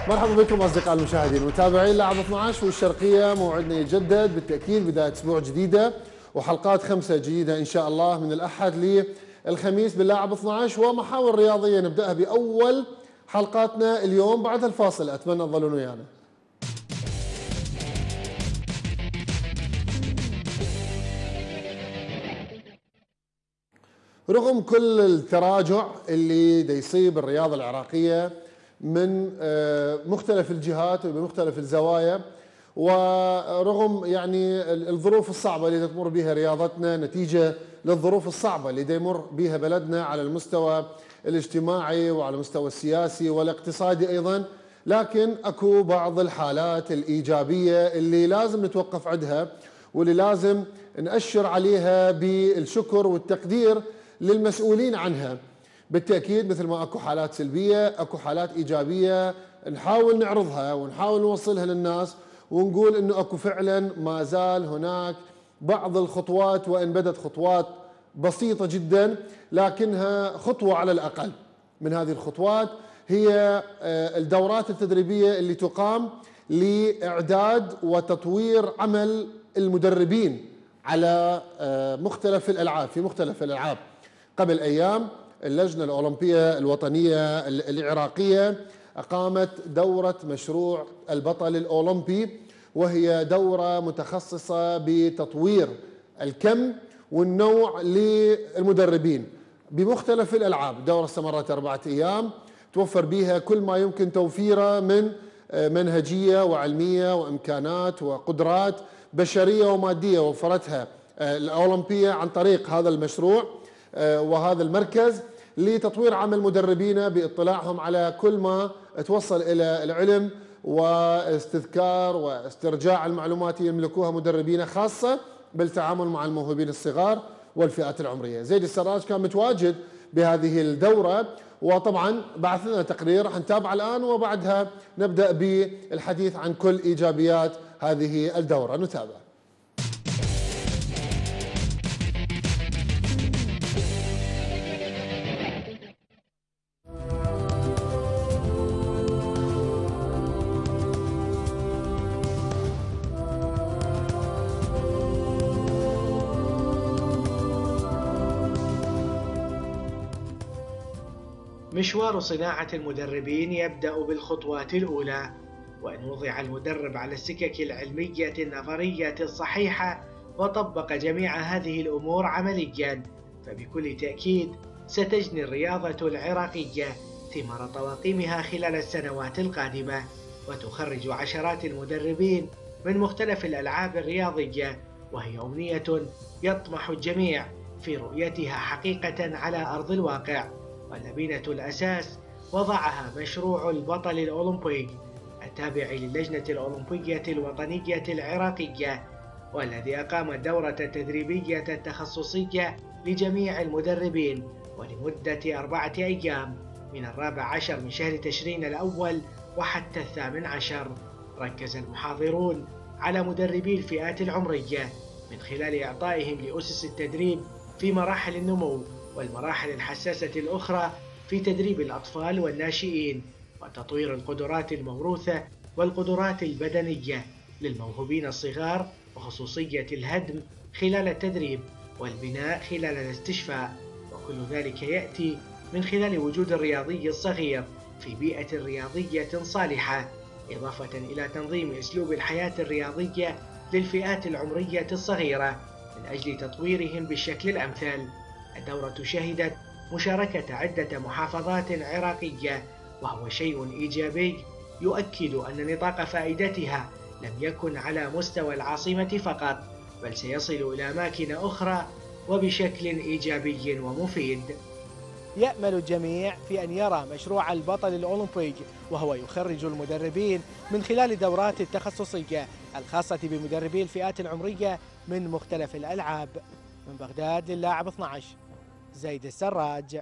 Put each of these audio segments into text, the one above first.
مرحبا بكم اصدقائي المشاهدين متابعين لاعب 12 والشرقيه. موعدنا يجدد بالتاكيد بدايه اسبوع جديده وحلقات 5 جديده ان شاء الله من الاحد للخميس باللاعب 12 ومحاور رياضيه نبداها باول حلقاتنا اليوم بعد الفاصل. اتمنى تظلون ويانا. رغم كل التراجع اللي دا يصيب الرياضه العراقيه من مختلف الجهات وبمختلف الزوايا، ورغم يعني الظروف الصعبه اللي تمر بها رياضتنا نتيجه للظروف الصعبه اللي يمر بها بلدنا على المستوى الاجتماعي وعلى المستوى السياسي والاقتصادي ايضا، لكن اكو بعض الحالات الايجابيه اللي لازم نتوقف عندها واللي لازم نأشر عليها بالشكر والتقدير للمسؤولين عنها. بالتأكيد مثل ما اكو حالات سلبية اكو حالات ايجابية نحاول نعرضها ونحاول نوصلها للناس ونقول انه اكو فعلا ما زال هناك بعض الخطوات، وان بدت خطوات بسيطة جدا لكنها خطوة على الاقل. من هذه الخطوات هي الدورات التدريبية اللي تقام لإعداد وتطوير عمل المدربين على مختلف الألعاب في مختلف الألعاب. قبل أيام اللجنة الأولمبية الوطنية العراقية أقامت دورة مشروع البطل الأولمبي، وهي دورة متخصصة بتطوير الكم والنوع للمدربين بمختلف الألعاب. دورة استمرت 4 أيام توفر بها كل ما يمكن توفيره من منهجية وعلمية وإمكانات وقدرات بشرية ومادية وفرتها الأولمبية عن طريق هذا المشروع وهذا المركز لتطوير عمل مدربينا باطلاعهم على كل ما توصل إلى العلم واستذكار واسترجاع المعلومات اللي يملكوها مدربينا، خاصة بالتعامل مع الموهوبين الصغار والفئات العمرية. زيد السراج كان متواجد بهذه الدورة وطبعا بعث لنا تقرير راح نتابعه الآن وبعدها نبدأ بالحديث عن كل إيجابيات هذه الدورة. نتابع. مشوار صناعة المدربين يبدأ بالخطوات الأولى، وأن وضع المدرب على السكك العلمية النظرية الصحيحة وطبق جميع هذه الأمور عملياً، فبكل تأكيد ستجني الرياضة العراقية ثمار طواقمها خلال السنوات القادمة، وتخرج عشرات المدربين من مختلف الألعاب الرياضية، وهي أمنية يطمح الجميع في رؤيتها حقيقة على أرض الواقع. ولبنة الأساس وضعها مشروع البطل الأولمبي التابع للجنة الأولمبية الوطنية العراقية، والذي أقام الدورة التدريبية التخصصية لجميع المدربين ولمدة 4 أيام من 14 من شهر تشرين الأول وحتى 18. ركز المحاضرون على مدربي الفئات العمرية من خلال إعطائهم لأسس التدريب في مراحل النمو والمراحل الحساسة الأخرى في تدريب الأطفال والناشئين، وتطوير القدرات الموروثة والقدرات البدنية للموهوبين الصغار، وخصوصية الهدم خلال التدريب والبناء خلال الاستشفاء. وكل ذلك يأتي من خلال وجود الرياضي الصغير في بيئة رياضية صالحة، إضافة إلى تنظيم أسلوب الحياة الرياضية للفئات العمرية الصغيرة من أجل تطويرهم بالشكل الأمثل. الدورة شهدت مشاركة عدة محافظات عراقية، وهو شيء إيجابي يؤكد أن نطاق فائدتها لم يكن على مستوى العاصمة فقط، بل سيصل إلى أماكن أخرى وبشكل إيجابي ومفيد. يأمل الجميع في أن يرى مشروع البطل الأولمبي وهو يخرج المدربين من خلال الدورات التخصصية الخاصة بمدربي الفئات العمرية من مختلف الألعاب. من بغداد للاعب 12 زيد السراج.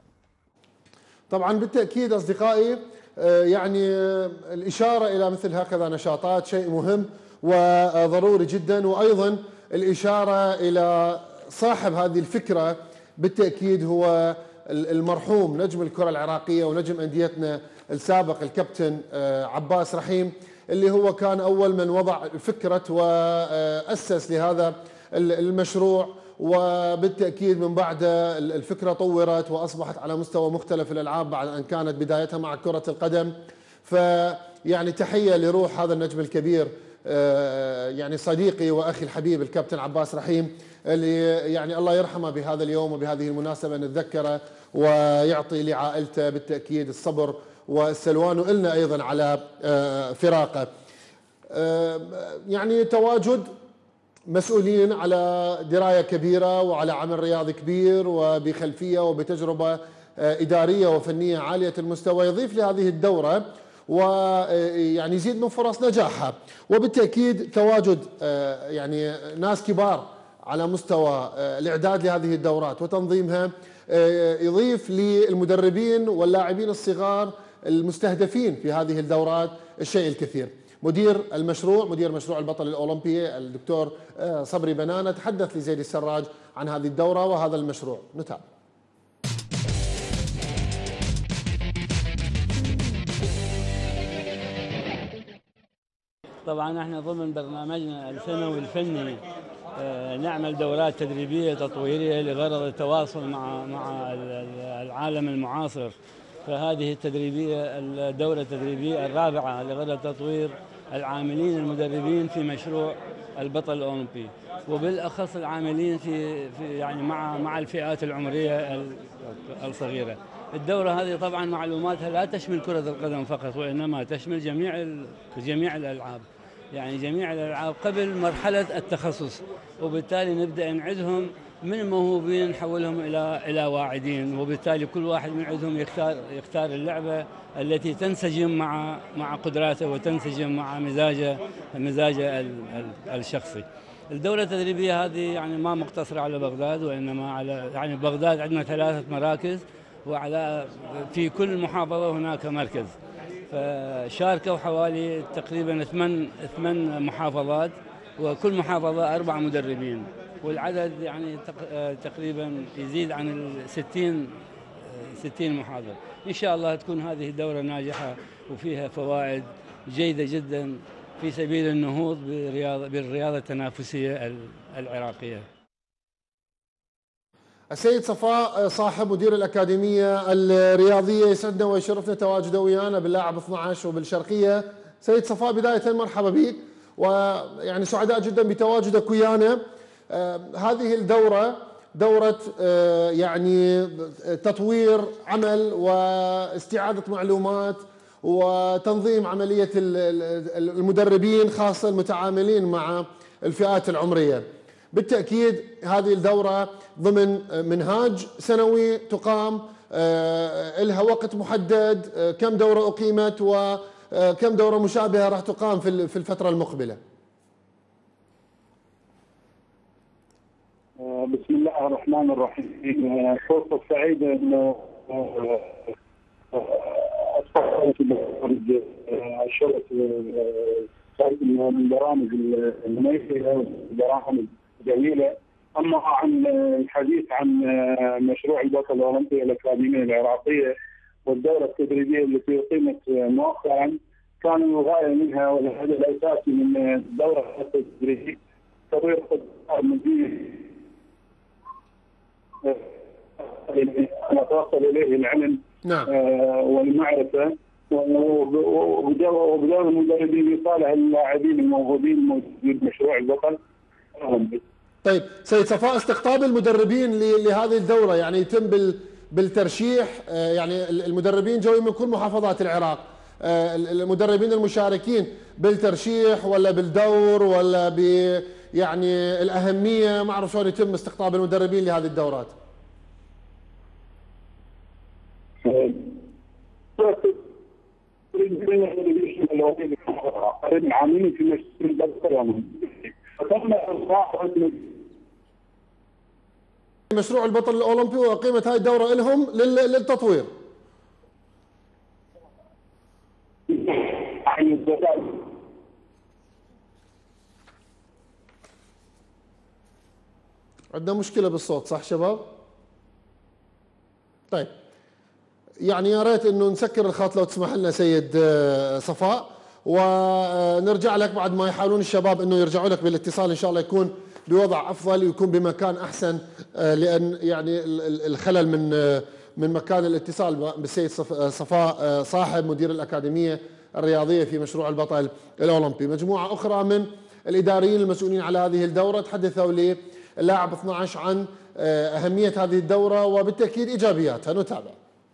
طبعا بالتأكيد أصدقائي يعني الإشارة إلى مثل هكذا نشاطات شيء مهم وضروري جدا، وأيضا الإشارة إلى صاحب هذه الفكرة بالتأكيد هو المرحوم نجم الكرة العراقية ونجم أنديتنا السابق الكابتن عباس رحيم، اللي هو كان أول من وضع فكرة وأسس لهذا المشروع، وبالتأكيد من بعده الفكرة طورت وأصبحت على مستوى مختلف الألعاب بعد أن كانت بدايتها مع كرة القدم. فيعني تحية لروح هذا النجم الكبير، يعني صديقي وأخي الحبيب الكابتن عباس رحيم، اللي يعني الله يرحمه بهذا اليوم وبهذه المناسبة نتذكره ويعطي لعائلته بالتأكيد الصبر والسلوان، وإلنا أيضا على فراقه. يعني تواجد مسؤولين على دراية كبيرة وعلى عمل رياضي كبير وبخلفية وبتجربة إدارية وفنية عالية المستوى يضيف لهذه الدورة ويعني يزيد من فرص نجاحها. وبالتأكيد تواجد يعني ناس كبار على مستوى الإعداد لهذه الدورات وتنظيمها يضيف للمدربين واللاعبين الصغار المستهدفين في هذه الدورات الشيء الكثير. مدير مشروع البطل الأولمبي الدكتور صبري بنانة تحدث لزيد السراج عن هذه الدورة وهذا المشروع. نتابع. طبعا احنا ضمن برنامجنا السنوي الفني نعمل دورات تدريبيه تطويريه لغرض التواصل مع العالم المعاصر. فهذه الدوره التدريبيه الرابعه لغرض تطوير العاملين المدربين في مشروع البطل الاولمبي، وبالاخص العاملين في يعني مع الفئات العمريه الصغيره. الدوره هذه طبعا معلوماتها لا تشمل كره القدم فقط، وانما تشمل جميع الالعاب، يعني جميع الالعاب قبل مرحله التخصص، وبالتالي نبدا نعدهم من الموهوبين نحولهم الى واعدين، وبالتالي كل واحد من عندهم يختار اللعبه التي تنسجم مع قدراته وتنسجم مع مزاجه الشخصي. الدوره التدريبيه هذه يعني ما مقتصره على بغداد، وانما على يعني بغداد عندنا 3 مراكز، وعلى في كل محافظه هناك مركز. فشاركوا حوالي تقريبا 8 محافظات، وكل محافظه 4 مدربين، والعدد يعني تقريبا يزيد عن 60 محاضر. ان شاء الله تكون هذه الدوره ناجحه وفيها فوائد جيده جدا في سبيل النهوض بالرياضه التنافسيه العراقيه. السيد صفاء صاحب مدير الأكاديمية الرياضية، يسعدنا ويشرفنا تواجده ويانا باللاعب 12 وبالشرقية. سيد صفاء بداية مرحبا بك، ويعني سعداء جدا بتواجدك ويانا. هذه الدورة دورة يعني تطوير عمل واستعادة معلومات وتنظيم عملية المدربين خاصة المتعاملين مع الفئات العمرية. بالتأكيد هذه الدورة ضمن منهاج سنوي تقام، لها وقت محدد، كم دورة أقيمت وكم دورة مشابهة راح تقام في الفترة المقبلة؟ بسم الله الرحمن الرحيم. فرصة سعيدة أن أستضيف الشرف من البرامج المميزة والبرامج جميلة. أما عن الحديث عن مشروع البطل الأولمبي الأكاديمية العراقية والدورة التدريبية التي أقيمت مؤخرا، كان الغاية منها والهدف الأساسي من الدورة التدريبية تطوير مزيد نتوصل إليه العلم والمعرفة، وبدور المدربين لصالح اللاعبين الموهوبين الموجودين بمشروع البطل الأولمبي. طيب سيد صفاء، استقطاب المدربين لهذه الدورة يعني يتم بالترشيح، يعني المدربين جايين من كل محافظات العراق، المدربين المشاركين بالترشيح ولا بالدور ولا ب يعني الأهمية؟ ما أعرف شلون يتم استقطاب المدربين لهذه الدورات. عاملين في مشروع البطل مشروع البطل الأولمبي، وقيمة هاي الدورة لهم للتطوير. عندنا مشكلة بالصوت صح شباب؟ طيب يعني يا ريت انه نسكر الخط لو تسمح لنا سيد صفاء، ونرجع لك بعد ما يحاولون الشباب انه يرجعوا لك بالاتصال، ان شاء الله يكون بوضع افضل ويكون بمكان احسن، لان يعني الخلل من مكان الاتصال بالسيد صفاء صاحب مدير الاكاديميه الرياضيه في مشروع البطل الاولمبي. مجموعه اخرى من الاداريين المسؤولين على هذه الدوره تحدثوا للاعب 12 عن اهميه هذه الدوره وبالتاكيد ايجابياتها. نتابع.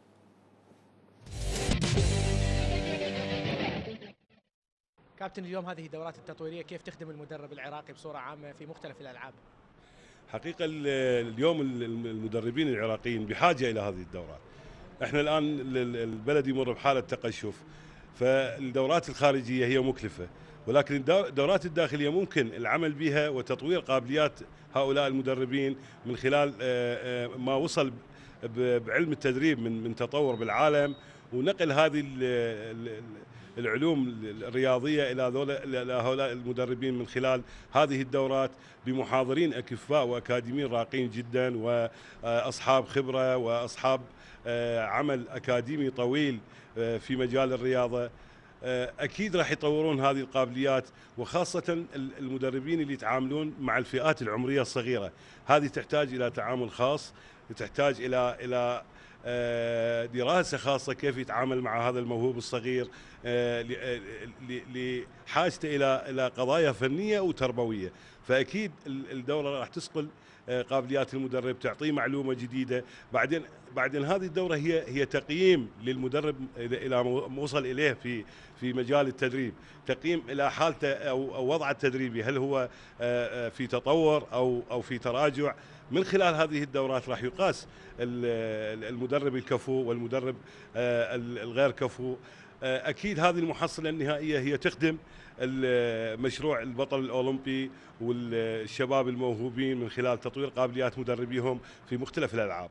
كابتن، اليوم هذه الدورات التطويريه كيف تخدم المدرب العراقي بصوره عامه في مختلف الالعاب؟ حقيقه اليوم المدربين العراقيين بحاجه الى هذه الدورات. احنا الان البلد يمر بحاله تقشف، فالدورات الخارجيه هي مكلفه، ولكن الدورات الداخليه ممكن العمل بها وتطوير قابليات هؤلاء المدربين من خلال ما وصل بعلم التدريب من تطور بالعالم، ونقل هذه العلوم الرياضيه الى هؤلاء المدربين من خلال هذه الدورات بمحاضرين اكفاء واكاديميين راقين جدا واصحاب خبره واصحاب عمل اكاديمي طويل في مجال الرياضه. اكيد راح يطورون هذه القابليات، وخاصه المدربين اللي يتعاملون مع الفئات العمريه الصغيره، هذه تحتاج الى تعامل خاص، تحتاج الى دراسة خاصة كيف يتعامل مع هذا الموهوب الصغير لحاجته إلى قضايا فنية وتربوية. فأكيد الدورة راح تسقل قابليات المدرب، تعطيه معلومة جديدة. بعدين هذه الدورة هي تقييم للمدرب إلى ما وصل إليه في مجال التدريب، تقييم إلى حالته أو وضعه التدريبي، هل هو في تطور أو في تراجع. من خلال هذه الدورات راح يقاس المدرب الكفو والمدرب الغير كفو. أكيد هذه المحصلة النهائية هي تخدم مشروع البطل الأولمبي والشباب الموهوبين من خلال تطوير قابليات مدربيهم في مختلف الألعاب.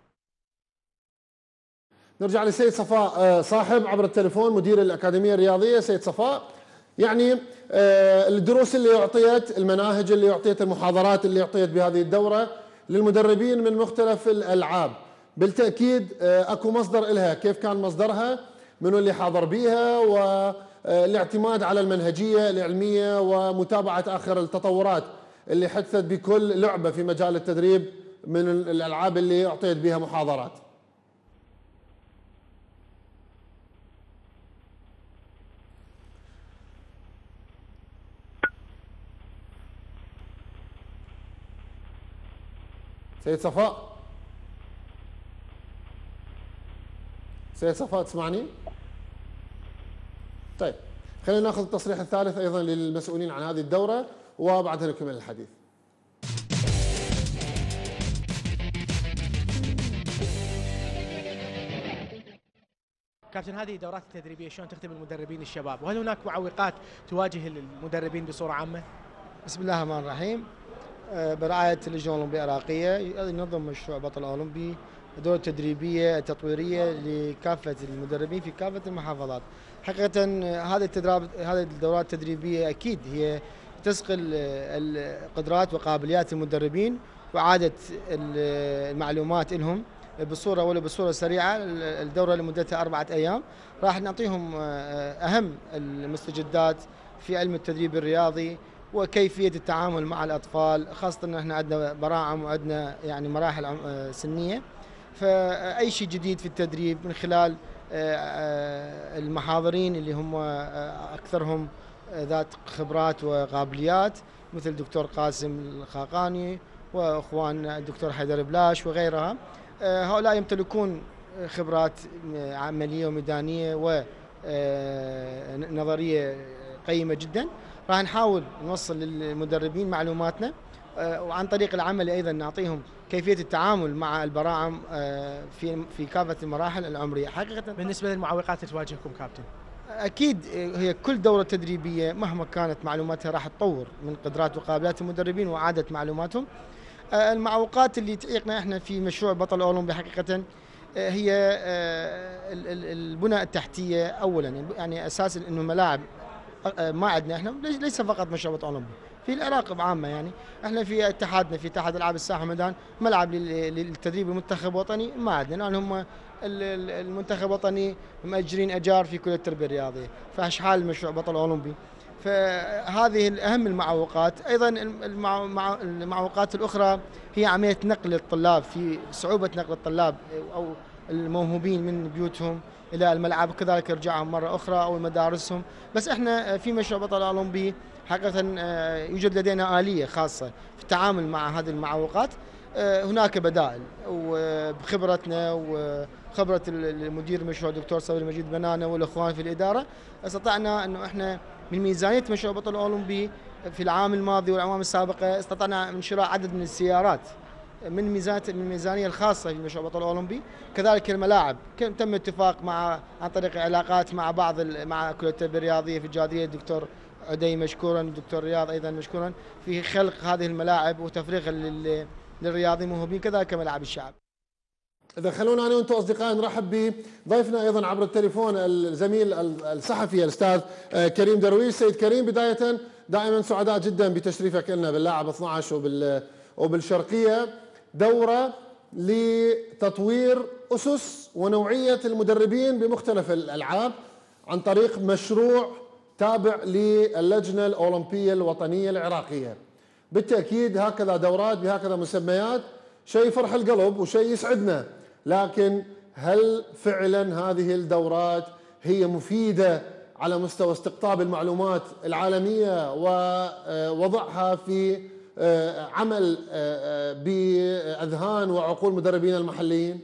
نرجع للسيد صفاء صاحب عبر التليفون مدير الأكاديمية الرياضية. سيد صفاء، يعني الدروس اللي أعطيت، المناهج اللي أعطيت، المحاضرات اللي أعطيت بهذه الدورة للمدربين من مختلف الألعاب، بالتأكيد أكو مصدر إلها، كيف كان مصدرها؟ منو اللي حاضر بيها؟ والاعتماد على المنهجية العلمية ومتابعة آخر التطورات اللي حدثت بكل لعبة في مجال التدريب من الألعاب اللي أعطيت بها محاضرات. سيد صفاء، سيد صفاء تسمعني؟ طيب خلينا ناخذ التصريح الثالث ايضا للمسؤولين عن هذه الدوره وبعدها نكمل الحديث. كابتن، هذه الدورات التدريبيه شلون تخدم المدربين الشباب؟ وهل هناك معوقات تواجه المدربين بصوره عامه؟ بسم الله الرحمن الرحيم. برعاية اللجنة الأولمبية العراقية ينظم مشروع بطل أولمبي دورة تدريبية تطويرية لكافة المدربين في كافة المحافظات. حقيقة هذه الدورات التدريبية أكيد هي تسقل القدرات وقابليات المدربين وإعادة المعلومات لهم بصورة ولو بصورة سريعة. الدورة لمدتها 4 أيام راح نعطيهم أهم المستجدات في علم التدريب الرياضي وكيفية التعامل مع الأطفال، خاصة أن احنا عندنا براعم وعندنا يعني مراحل سنية. فأي شيء جديد في التدريب من خلال المحاضرين اللي هم أكثرهم ذات خبرات وقابليات مثل الدكتور قاسم الخاقاني وأخوان الدكتور حيدر بلاش وغيرها. هؤلاء يمتلكون خبرات عملية وميدانية ونظرية قيمة جدا. راح نحاول نوصل للمدربين معلوماتنا وعن طريق العمل أيضا نعطيهم كيفية التعامل مع البراعم في كافة المراحل العمرية. حقيقة بالنسبة للمعوقات اللي تواجهكم كابتن، أكيد هي كل دورة تدريبية مهما كانت معلوماتها راح تطور من قدرات وقابلات المدربين وإعادة معلوماتهم. المعوقات اللي تعيقنا احنا في مشروع بطل أولمبي حقيقة هي البنى التحتية أولا، يعني أساسا إنه ملاعب ما عندنا احنا، ليس فقط مشروع بطل أولمبي، في العراق بعامه يعني. احنا في اتحادنا في اتحاد العاب الساحه ميدان ملعب للتدريب المنتخب الوطني ما عندنا، لان هم المنتخب الوطني مأجرين اجار في كليه التربيه الرياضيه، فاشحال المشروع بطل اولمبي. فهذه اهم المعوقات. ايضا المعوقات الاخرى هي عمليه نقل الطلاب، في صعوبه نقل الطلاب او الموهوبين من بيوتهم الى الملعب، وكذلك ارجاعهم مره اخرى او مدارسهم. بس احنا في مشروع بطل اولمبي حقيقه يوجد لدينا اليه خاصه في التعامل مع هذه المعوقات. هناك بدائل، وبخبرتنا وخبره المدير المشروع الدكتور صبري مجيد بنانه والاخوان في الاداره استطعنا انه احنا من ميزانيه مشروع بطل اولمبي في العام الماضي والأعوام السابقة استطعنا من شراء عدد من السيارات من الميزانية الخاصة في مشروع بطل أولمبي. كذلك الملاعب تم اتفاق عن طريق علاقات مع مع كلية التربية الرياضية في الجادية، الدكتور عدي مشكورا والدكتور رياض أيضا مشكورا في خلق هذه الملاعب وتفريغها للرياضيين الموهوبين، كذلك ملاعب الشعب. إذا خلونا أنا وأنتم أصدقائي نرحب بضيفنا أيضا عبر التليفون الزميل الصحفي الأستاذ كريم درويش. سيد كريم، بداية دائما سعداء جدا بتشريفك لنا باللاعب 12 وبالشرقية، دورة لتطوير أسس ونوعية المدربين بمختلف الألعاب عن طريق مشروع تابع للجنة الأولمبية الوطنية العراقية. بالتأكيد هكذا دورات بهكذا مسميات شيء يفرح القلب وشيء يسعدنا، لكن هل فعلا هذه الدورات هي مفيدة على مستوى استقطاب المعلومات العالمية ووضعها في عمل بأذهان وعقول مدربين المحليين؟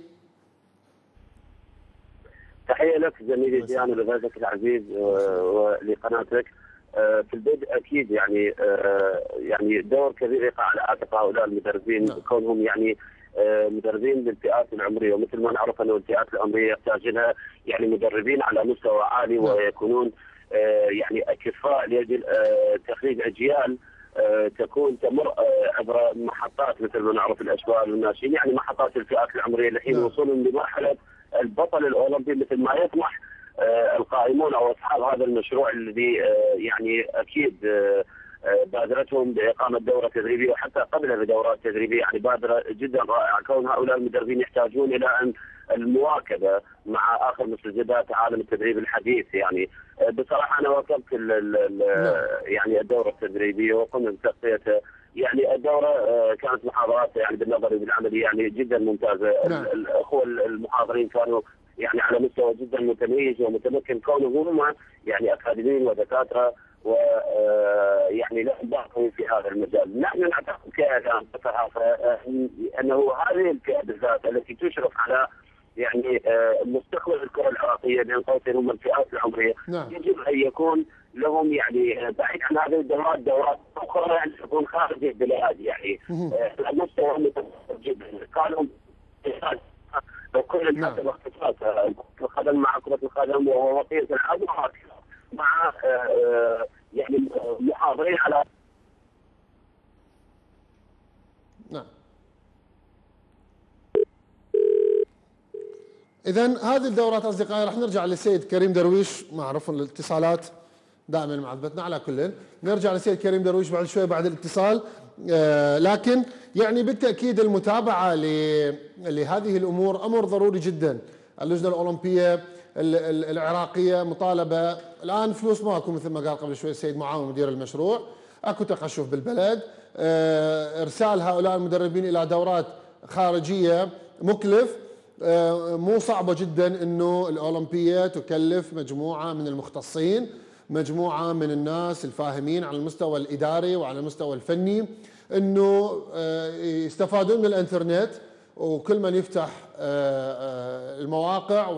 تحية لك زميلي ديان ولضيفك العزيز ولقناتك. في البدء اكيد يعني دور كبير يقع على عاتق هؤلاء المدربين، كونهم يعني مدربين بالفئات العمريه، ومثل ما نعرف ان الفئات العمريه يحتاج لها يعني مدربين على مستوى عالي ويكونون يعني اكفاء لاجل تخريج اجيال تكون تمر عبر محطات مثل ما نعرف الاشبال والناشئين، يعني محطات الفئات العمريه لحين وصولهم لمرحله البطل الاولمبي مثل ما يطمح القائمون او اصحاب هذا المشروع الذي يعني اكيد بادرتهم باقامه دوره تدريبيه وحتى قبلها بدورات تدريبيه، يعني بادره جدا رائعه. كون هؤلاء المدربين يحتاجون الى ان المواكبه مع اخر مستجدات عالم التدريب الحديث. يعني بصراحه انا واكبت يعني الدوره التدريبيه وقمنا بتغطيتها. يعني الدوره كانت محاضرات يعني بالنظري بالعملي يعني جدا ممتازه. الاخوه المحاضرين كانوا يعني على مستوى جدا متميز ومتمكن، كونهم هم يعني اكاديميين ودكاتره ويعني لهم باع في هذا المجال. نحن نعتقد كاعلام كصحافه انه هذه الفئه بالذات التي تشرف على يعني مستقبل الكره العراقيه بين قوسين هم الفئات العمريه، يجب ان يكون لهم يعني بعيد عن هذه الدورات دورات اخرى يعني تكون خارج البلاد، يعني على مستوى متوسط جدا. كانوا وكل الناس اختصاص كرة القدم مع كرة القدم ووطية العاب مع يعني محاضرين على إذن هذه الدورات أصدقائي راح نرجع للسيد كريم درويش، معروف الاتصالات دائما معذبتنا على كل، نرجع للسيد كريم درويش بعد شوي بعد الاتصال. لكن يعني بالتأكيد المتابعة لهذه الأمور أمر ضروري جدا. اللجنة الأولمبية العراقية مطالبة الآن، فلوس ماكو مثل ما قال قبل شوي السيد معاون مدير المشروع، اكو تقشف بالبلد، إرسال هؤلاء المدربين إلى دورات خارجية مكلف. مو صعبة جدا انه الأولمبية تكلف مجموعة من المختصين، مجموعة من الناس الفاهمين على المستوى الإداري وعلى المستوى الفني، انه يستفادون من الانترنت، وكل من يفتح المواقع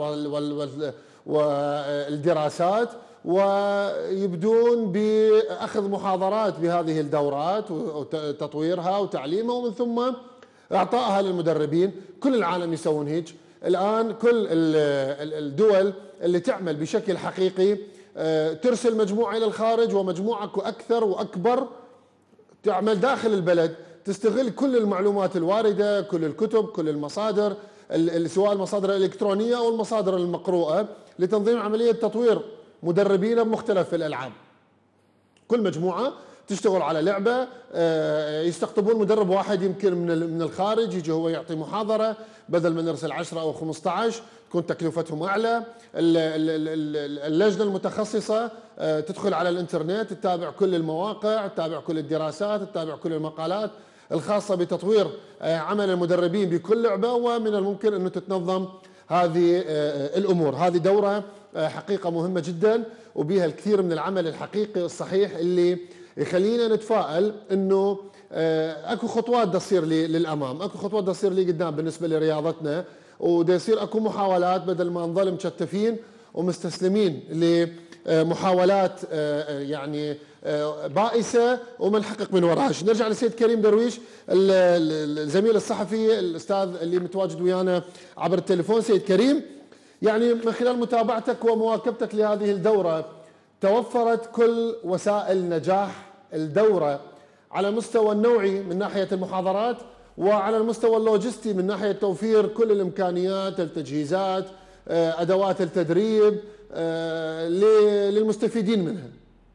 والدراسات ويبدون بأخذ محاضرات بهذه الدورات وتطويرها وتعليمها، ومن ثم اعطائها للمدربين. كل العالم يسوون هيك الان، كل الدول اللي تعمل بشكل حقيقي ترسل مجموعه الى الخارج ومجموعه اكثر واكبر تعمل داخل البلد، تستغل كل المعلومات الوارده، كل الكتب، كل المصادر، سواء المصادر الالكترونيه او المصادر المقروءه، لتنظيم عمليه تطوير مدربين بمختلف الالعاب. كل مجموعه تشتغل على لعبه، يستقطبون مدرب واحد يمكن من الخارج يجي هو يعطي محاضره، بدل ما نرسل 10 او 15 تكون تكلفتهم اعلى. اللجنه المتخصصه تدخل على الانترنت، تتابع كل المواقع، تتابع كل الدراسات، تتابع كل المقالات الخاصه بتطوير عمل المدربين بكل لعبه، ومن الممكن انه تتنظم هذه الامور. هذه دوره حقيقه مهمه جدا، وبها الكثير من العمل الحقيقي الصحيح اللي يخلينا نتفائل انه اكو خطوات تصير للامام، اكو خطوات تصير لقدام بالنسبه لرياضتنا، ودا يصير اكو محاولات بدل ما نظل مشتفين ومستسلمين لمحاولات يعني بائسه وما نحقق من وراها. نرجع للسيد كريم درويش الزميل الصحفي الاستاذ اللي متواجد ويانا عبر التليفون. سيد كريم، يعني من خلال متابعتك ومواكبتك لهذه الدوره، توفرت كل وسائل نجاح الدوره على المستوى النوعي من ناحيه المحاضرات، وعلى المستوى اللوجستي من ناحيه توفير كل الامكانيات، التجهيزات، ادوات التدريب للمستفيدين منها.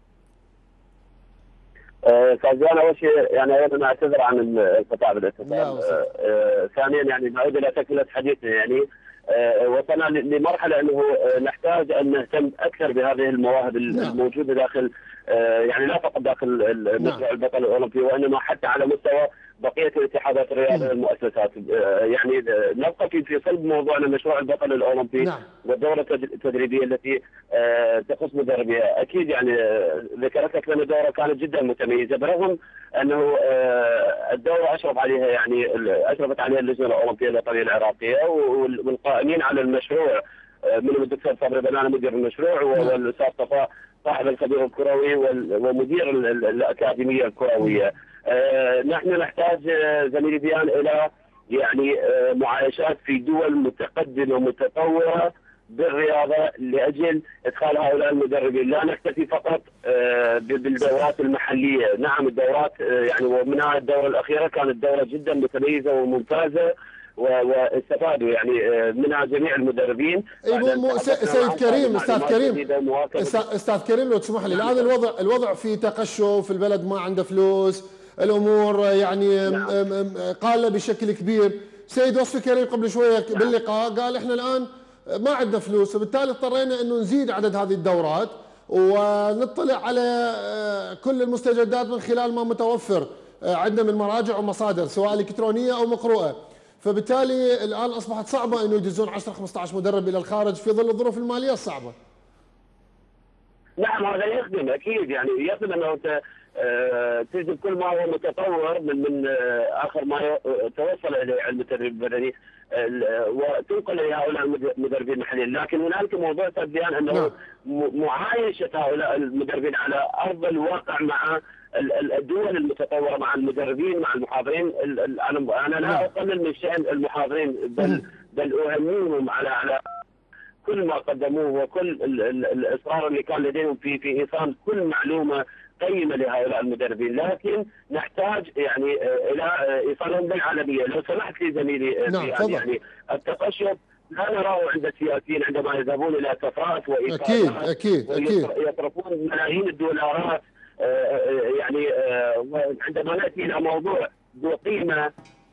فانا اول شيء يعني ايضا اعتذر عن الانقطاع بالاتصال. ثانيا يعني نعود الى تكمله حديثنا، يعني وصلنا لمرحله انه نحتاج ان نهتم اكثر بهذه المواهب الموجوده داخل يعني لا فقط داخل مشروع البطل الاولمبي، وانما حتى على مستوى بقيه الاتحادات الرياضيه والمؤسسات. يعني نبقى في صلب موضوعنا مشروع البطل الاولمبي والدوره التدريبيه التي تخص مدربيها. اكيد يعني ذكرت لك لنا دوره كانت جدا متميزه، برغم انه الدوره اشرفت عليها اللجنه الاولمبيه الوطنيه العراقيه، والقائمين على المشروع من الدكتور صبري بنانه مدير المشروع، والاستاذ صفاء صاحب الخبير الكروي ومدير الاكاديميه الكرويه. نحن نحتاج زميلي ديان الى يعني معايشات في دول متقدمه متطوره بالرياضه لاجل ادخال هؤلاء المدربين. لا نكتفي فقط بالدورات المحليه. نعم الدورات يعني ومنها الدوره الاخيره كانت دوره جدا متميزه وممتازه، واستفادوا يعني منها جميع المدربين. سيد كريم، استاذ كريم لو تسمح لي، الان الوضع في تقشف، البلد ما عنده فلوس، الامور يعني قاله بشكل كبير. سيد وصفي كريم قبل شويه باللقاء قال احنا الان ما عندنا فلوس، وبالتالي اضطرينا انه نزيد عدد هذه الدورات ونطلع على كل المستجدات من خلال ما متوفر عندنا من مراجع ومصادر سواء الكترونيه او مقروءه. فبالتالي الان اصبحت صعبه انه يدزون 10 15 مدرب الى الخارج في ظل الظروف الماليه الصعبه. نعم هذا يخدم اكيد، يعني يخدم انه انت تجد كل ما هو متطور من اخر ما توصل اليه علم التدريب البدني وتنقل الى هؤلاء المدربين المحليين، لكن هنالك موضوع تبيان انه معايشه هؤلاء المدربين على ارض الواقع مع الدول المتطوره، مع المدربين، مع المحاضرين. انا لا اقلل من شان المحاضرين، بل اهنيهم على كل ما قدموه وكل الاصرار اللي كان لديهم في ايصال كل معلومه قيمه لهؤلاء المدربين، لكن نحتاج يعني الى ايصالهم بالعالميه. لو سمحت لي زميلي يعني التقشف لا نراه عند السياسيين عندما يذهبون الى سفرات وايقافات اكيد يصرفون ملايين الدولارات، يعني عندما ناتي الى موضوع ذو قيمه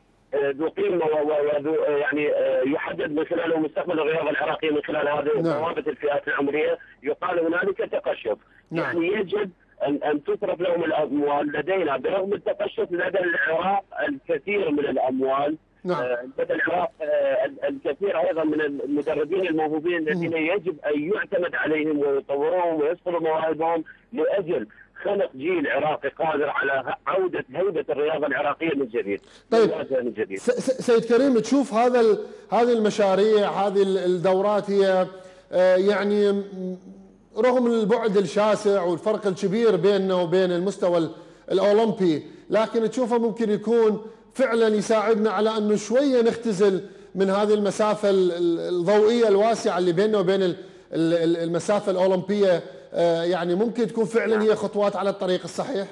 وذو يعني يحدد من خلاله مستقبل الرياضه العراقيه من خلال هذه ضوابط الفئات العمريه، يقال هنالك تقشف. يعني يجب ان تصرف لهم الاموال. لدينا برغم التقشف لدى العراق الكثير من الاموال، لدى العراق الكثير ايضا من المدربين الموهوبين الذين يجب ان يعتمد عليهم ويطوروهم ويصقلوا مواهبهم لاجل خلق جيل عراقي قادر على عودة هيبة الرياضة العراقية من جديد. طيب سيد كريم، تشوف هذه المشاريع، هذه الدورات هي يعني رغم البعد الشاسع والفرق الكبير بيننا وبين المستوى الأولمبي، لكن تشوفه ممكن يكون فعلا يساعدنا على أنه شوية نختزل من هذه المسافة الضوئية الواسعة اللي بيننا وبين المسافة الأولمبية، يعني ممكن تكون فعلا هي خطوات على الطريق الصحيح؟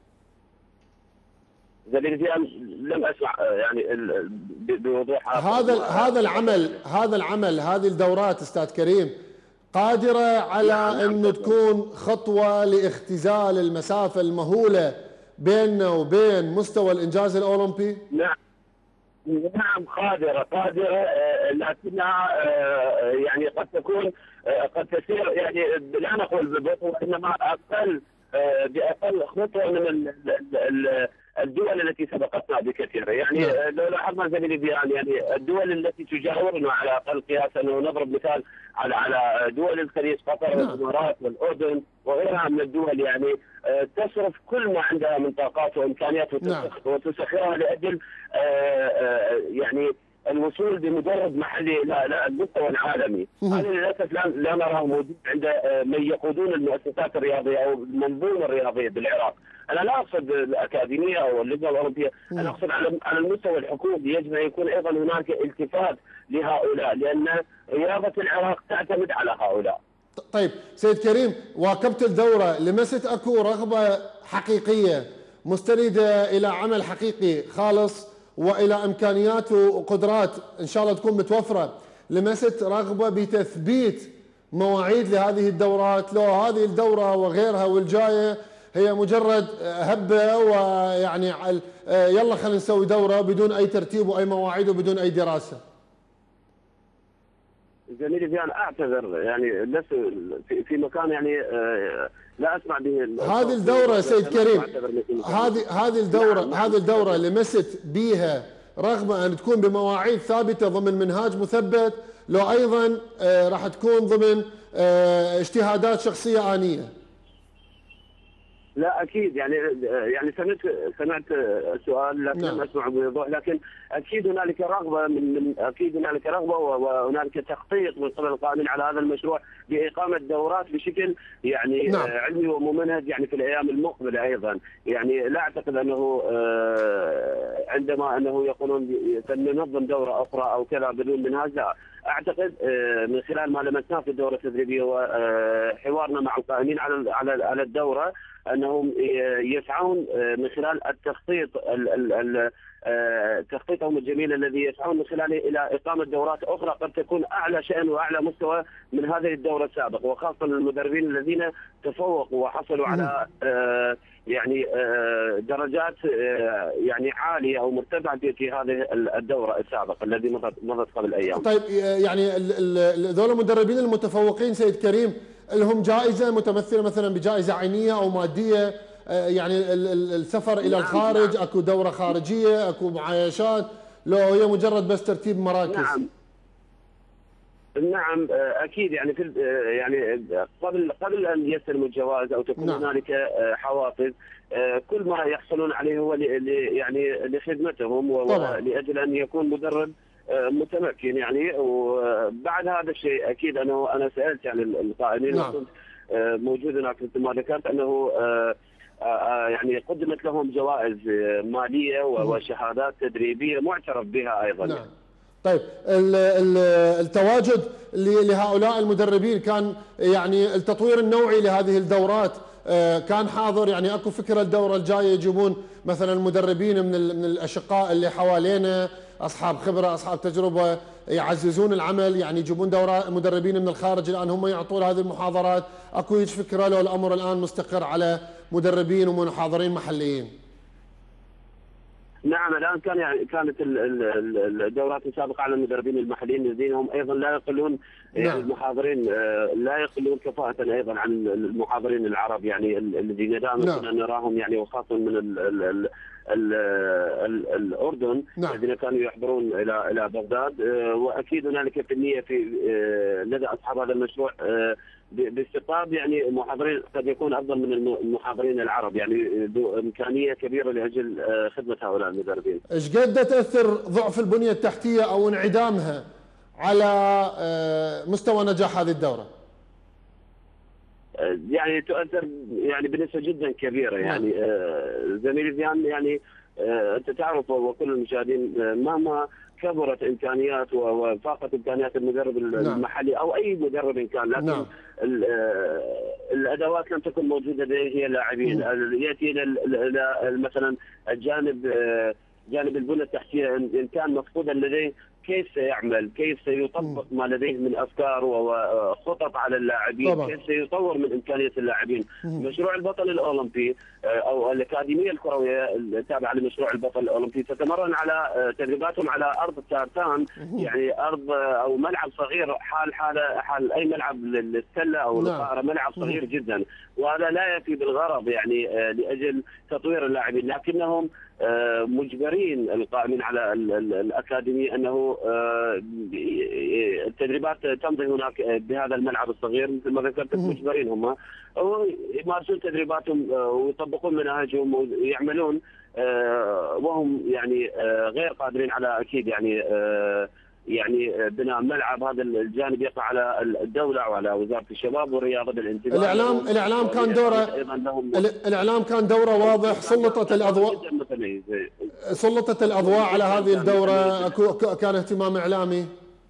زميلي لم اسمع يعني بوضوح هذا العمل هذه الدورات استاذ كريم قادرة على أنه تكون خطوة لاختزال المسافة المهولة بيننا وبين مستوى الإنجاز الأولمبي؟ نعم قادرة لكنها يعني قد تكون قد تسير، يعني لا نقول ببطء وإنما بأقل خطوة من الدول التي سبقتنا بكثير. يعني لو لاحظنا زميلي بيان، يعني الدول التي تجاورنا على اقل قياس، انه نضرب مثال على دول الخليج، قطر والامارات والاردن وغيرها من الدول، يعني تصرف كل ما عندها من طاقات وامكانيات وتسخرها لاجل يعني الوصول بمدرب محلي الى المستوى العالمي. هذا للاسف لا نراه موجود عند من يقودون المؤسسات الرياضيه او المنظومه الرياضيه بالعراق. انا لا اقصد الاكاديميه او اللجنه الاولمبيه، انا اقصد على المستوى الحكومي. يجب ان يكون ايضا هناك التفات لهؤلاء، لان رياضه العراق تعتمد على هؤلاء. طيب سيد كريم، واكبت الدوره، لمست اكو رغبه حقيقيه مستنده الى عمل حقيقي خالص والى امكانيات وقدرات ان شاء الله تكون متوفره، لمست رغبه بتثبيت مواعيد لهذه الدورات؟ لو هذه الدوره وغيرها والجايه هي مجرد هبه ويعني يلا خلينا نسوي دوره بدون اي ترتيب واي مواعيد وبدون اي دراسه. زميلي بيان اعتذر، يعني لست في مكان يعني لا اسمع به. هذه الدوره سيد كريم، هذه الدوره لمست بيها رغبه ان تكون بمواعيد ثابته ضمن منهاج مثبت، لو ايضا راح تكون ضمن اجتهادات شخصيه انيه؟ لا اكيد، يعني سمعت السؤال لكن لم اسمع بوضوح، لكن اكيد هنالك رغبه اكيد هنالك رغبه وهنالك تخطيط من قبل القائمين على هذا المشروع باقامه دورات بشكل يعني علمي وممنهج يعني في الايام المقبله ايضا. يعني لا اعتقد انه عندما انه يقولون سننظم دوره اخرى او كذا بدون منهاج، لا اعتقد من خلال ما لمسناه في الدوره التدريبيه وحوارنا مع القائمين على الدوره انهم يسعون من خلال التخطيط تخطيطهم الجميل الذي يسعون من خلاله الى اقامه دورات اخرى قد تكون اعلى شان واعلى مستوى من هذه الدوره السابقه، وخاصه المدربين الذين تفوقوا وحصلوا على يعني درجات يعني عاليه او مرتفعه في هذه الدوره السابقه الذي مضت قبل ايام. طيب يعني ذول المدربين المتفوقين سيد كريم لهم جائزه متمثله مثلا بجائزه عينيه او ماديه؟ يعني السفر الى الخارج، اكو دوره خارجيه، اكو معايشات، لو هي مجرد بس ترتيب مراكز؟ نعم اكيد، يعني يعني قبل ان يستلموا الجوائز او تكون هنالك حوافز، كل ما يحصلون عليه هو يعني لخدمتهم ولاجل ان يكون مدرب متمكن يعني. وبعد هذا الشيء اكيد انا سالت يعني القائمين وكنت موجود هناك مثل ما ذكرت انه يعني قدمت لهم جوائز ماليه وشهادات تدريبيه معترف بها ايضا. نعم. طيب التواجد لهؤلاء المدربين كان يعني التطوير النوعي لهذه الدورات كان حاضر؟ يعني اكو فكره الدوره الجايه يجيبون مثلا مدربين من الاشقاء اللي حوالينا، اصحاب خبره اصحاب تجربه، يعززون العمل، يعني يجيبون مدربين من الخارج الان هم يعطون هذه المحاضرات؟ اكو هيك فكره لو الامر الان مستقر على مدربين ومحاضرين محليين؟ نعم الان كانت الدورات السابقه على المدربين المحليين الذين هم ايضا لا يقلون يعني المحاضرين لا يقلون كفاءه ايضا عن المحاضرين العرب، يعني الذين دائما كنا نراهم يعني وخاصه من الاردن الذين كانوا يحضرون الى بغداد. واكيد هنالك في النيه لدى اصحاب هذا المشروع باستقطاب يعني محاضرين قد يكون افضل من المحاضرين العرب، يعني ذو امكانيه كبيره لاجل خدمه هؤلاء المدربين. ايش قد تاثر ضعف البنيه التحتيه او انعدامها على مستوى نجاح هذه الدوره؟ يعني تؤثر يعني بنسبه جدا كبيره. يعني زميلي زيان، يعني انت تعرف وكل المشاهدين مهما كبرت امكانيات وفاقت امكانيات المدرب المحلي او اي مدرب كان، لكن الادوات لم تكن موجوده لديه لاعبين. ياتي الى مثلا جانب البنيه التحتيه ان كان مفقودا لديه كيف سيعمل، كيف سيطبق ما لديه من افكار وخطط على اللاعبين، طبعا. كيف سيطور من امكانيه اللاعبين. مشروع البطل الاولمبي او الاكاديميه الكرويه التابعه لمشروع البطل الاولمبي تتمرن على تدريباتهم على ارض تارتان، يعني ارض او ملعب صغير حال اي ملعب للسله او الطائره، ملعب صغير جدا، وهذا لا يفي بالغرض يعني لاجل تطوير اللاعبين، لكنهم مجبرين القائمين على الأكاديمية أنه التدريبات تمضي هناك بهذا الملعب الصغير مثل ما ذكرت. مجبرين هم يمارسون تدريباتهم ويطبقون مناهجهم ويعملون وهم يعني غير قادرين على أكيد يعني بناء ملعب. هذا الجانب يقع على الدولة وعلى وزارة الشباب والرياضة بالانتباه. الإعلام كان دوره واضح. سلطت الأضواء على هذه الدورة، كان اهتمام إعلامي.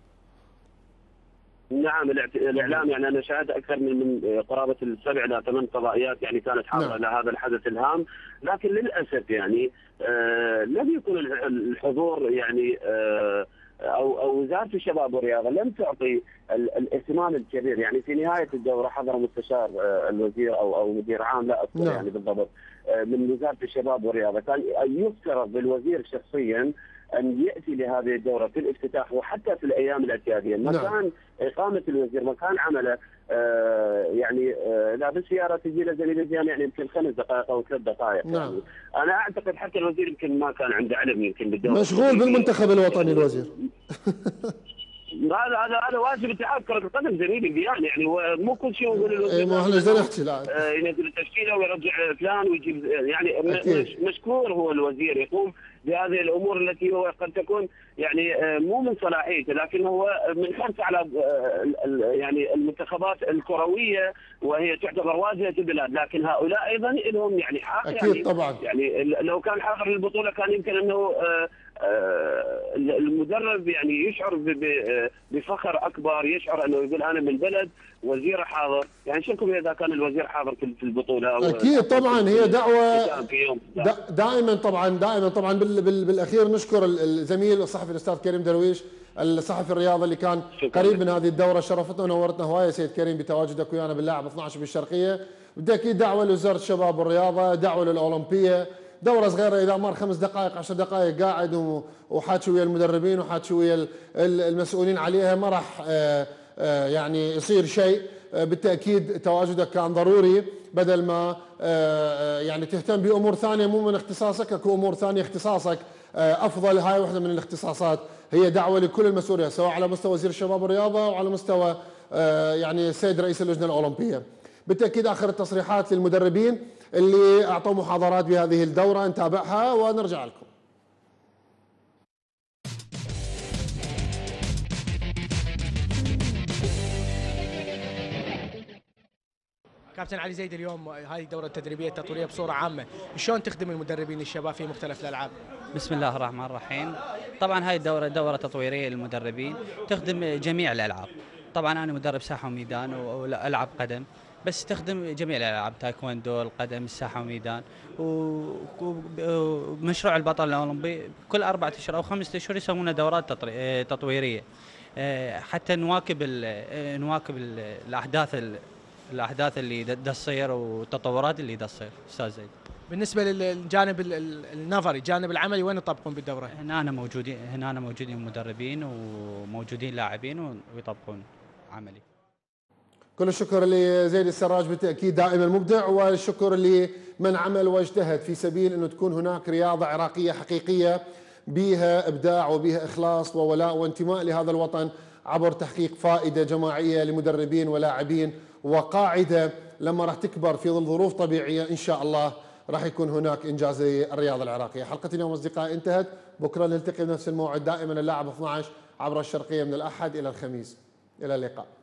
نعم الإعلام يعني أنا شاهدت أكثر من قرابة 7 إلى 8 فضائيات يعني كانت حاضرة لهذا الحدث الهام، لكن للأسف يعني لم يكن الحضور يعني أو وزارة الشباب والرياضة لم تعطي الاهتمام الكبير. يعني في نهاية الدورة حضر مستشار الوزير أو مدير عام لا أذكر يعني بالضبط من وزارة الشباب والرياضة، كان يفترض بالوزير شخصيا أن يأتي لهذه الدورة في الافتتاح وحتى في الأيام الاعتيادية. مكان إقامة الوزير مكان عمله يعني لا بالسيارة تجي لزميل زيان يعني يمكن 5 دقائق أو 3 دقائق. يعني أنا أعتقد حتى الوزير يمكن ما كان عنده علم يمكن بالدورة. مشغول بالمنتخب الوطني الوزير. هذا واجب اتحاد كرة القدم زميلي بيان، يعني هو مو كل شيء يقول الوزير ما احنا زين نحكي لا ينزل التشكيله ويرجع فلان ويجيب يعني مشكور هو الوزير يقوم بهذه الامور التي هو قد تكون يعني مو من صلاحيته، لكن هو من حرص على يعني المنتخبات الكرويه وهي تعتبر واجهه البلاد، لكن هؤلاء ايضا لهم يعني حق. اكيد يعني طبعا يعني لو كان حاضر البطوله كان يمكن انه المدرب يعني يشعر بفخر اكبر، يشعر انه يقول انا من بلد وزير حاضر. يعني شكرا اذا كان الوزير حاضر في البطوله. اكيد طبعا هي دعوه دائما طبعا بالاخير نشكر الزميل الصحفي الاستاذ كريم درويش الصحفي الرياضي اللي كان قريب من هذه الدوره. شرفتنا ونورتنا هوايه سيد كريم بتواجدك ويانا باللاعب 12 بالشرقيه. بالتاكيد دعوه لوزاره الشباب والرياضه، دعوه للاولمبيه، دوره صغيره اذا مر 5 دقائق 10 دقائق قاعد وحاكي ويا المدربين وحاكي ويا المسؤولين عليها ما راح يعني يصير شيء. بالتاكيد تواجدك كان ضروري بدل ما يعني تهتم بامور ثانيه مو من اختصاصك. اكو امور ثانيه اختصاصك افضل. هاي واحده من الاختصاصات. هي دعوه لكل المسؤوليه سواء على مستوى وزير الشباب والرياضه وعلى مستوى يعني السيد رئيس اللجنه الاولمبيه. بالتاكيد اخر التصريحات للمدربين اللي اعطوا محاضرات بهذه الدوره نتابعها ونرجع لكم. كابتن علي زيد، اليوم هذه الدورة التدريبية التطويرية بصورة عامة شلون تخدم المدربين الشباب في مختلف الألعاب؟ بسم الله الرحمن الرحيم. طبعا هاي الدورة دورة تطويرية للمدربين تخدم جميع الألعاب. طبعا أنا مدرب ساحة وميدان وألعب قدم، بس تخدم جميع الألعاب، تايكوندو، القدم، الساحة وميدان. ومشروع البطل الأولمبي كل 4 أشهر أو 5 أشهر يسوون دورات تطويرية حتى نواكب الأحداث اللي تصير والتطورات اللي تصير. أستاذ زيد، بالنسبة للجانب النظري، الجانب العملي، وين تطبقون بالدورة؟ هنا موجودين مدربين وموجودين لاعبين ويطبقون عملي. كل الشكر لزيد السراج بالتأكيد دائما مبدع، والشكر لمن عمل واجتهد في سبيل أنه تكون هناك رياضة عراقية حقيقية بها إبداع وبها إخلاص وولاء وانتماء لهذا الوطن عبر تحقيق فائدة جماعية لمدربين ولاعبين، وقاعدة لما راح تكبر في ظل ظروف طبيعية إن شاء الله راح يكون هناك إنجاز الرياضة العراقية. حلقة اليوم أصدقائي انتهت، بكرة نلتقي بنفس الموعد دائما اللاعب 12 عبر الشرقية من الأحد إلى الخميس. إلى اللقاء.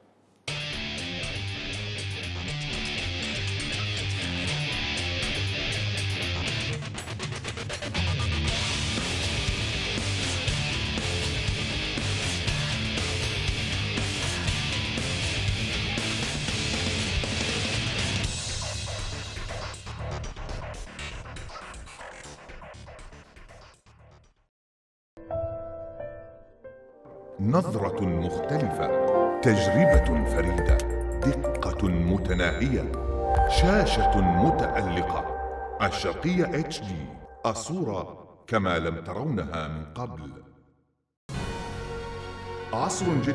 نظرة مختلفة، تجربة فريدة، دقة متناهية، شاشة متألقة. الشرقية HD، الصورة كما لم ترونها من قبل. عصر جديد.